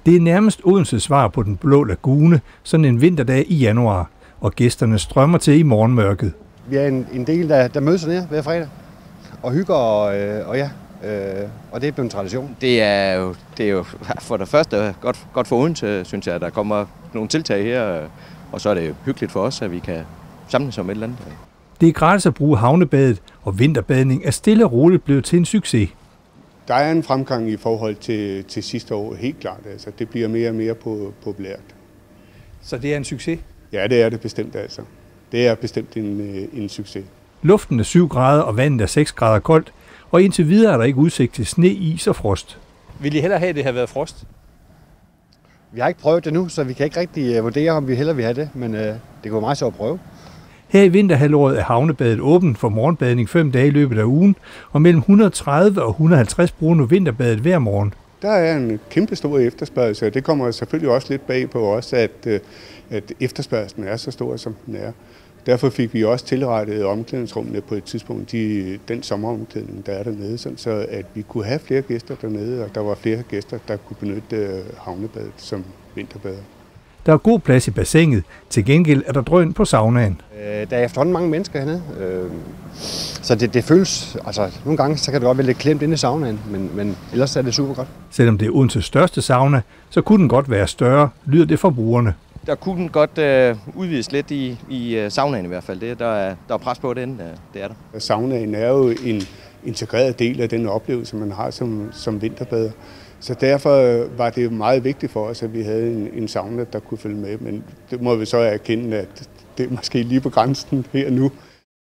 Det er nærmest Odenses svar på den blå lagune, sådan en vinterdag i januar, og gæsterne strømmer til i morgenmørket. Vi er en del, der mødes hernede hver fredag og hygger, og det er blevet en tradition. Det er jo for det første godt for Odense, synes jeg, der kommer nogle tiltag her, og så er det jo hyggeligt for os, at vi kan samles om et eller andet. Det er gratis at bruge havnebadet, og vinterbadning er stille og roligt blevet til en succes. Der er en fremgang i forhold til sidste år, helt klart. Altså, det bliver mere og mere populært. Så det er en succes? Ja, det er det bestemt altså. Det er bestemt en succes. Luften er 7 grader, og vandet er 6 grader koldt, og indtil videre er der ikke udsigt til sne, is og frost. Vil I hellere have, at det har været frost? Vi har ikke prøvet det nu, så vi kan ikke rigtig vurdere, om vi hellere vil have det, men det går meget så at prøve. Her i vinterhalvåret er havnebadet åbent for morgenbadning 5 dage i løbet af ugen, og mellem 130 og 150 bruger nu vinterbadet hver morgen. Der er en kæmpe stor efterspørgsel, og det kommer selvfølgelig også lidt bag på os, at efterspørgselen er så stor, som den er. Derfor fik vi også tilrettet omklædningsrummene på et tidspunkt, den sommeromklædning, der er dernede, sådan så at vi kunne have flere gæster dernede, og der var flere gæster, der kunne benytte havnebadet som vinterbader. Der er god plads i bassinet. Til gengæld er der drøn på saunaen. Der er efterhånden mange mennesker hernede, så det føles, altså nogle gange så kan det godt være lidt klemt inde i saunaen, men ellers er det super godt. Selvom det er Odenses største sauna, så kunne den godt være større, lyder det fra brugerne. Der kunne den godt udvides lidt i saunaen i hvert fald. Der er pres på den, det er der. Saunaen er jo en integreret del af den oplevelse, man har som vinterbader. Så derfor var det meget vigtigt for os, at vi havde en sauna, der kunne følge med. Men det må vi så erkende, at det er måske lige på grænsen her nu.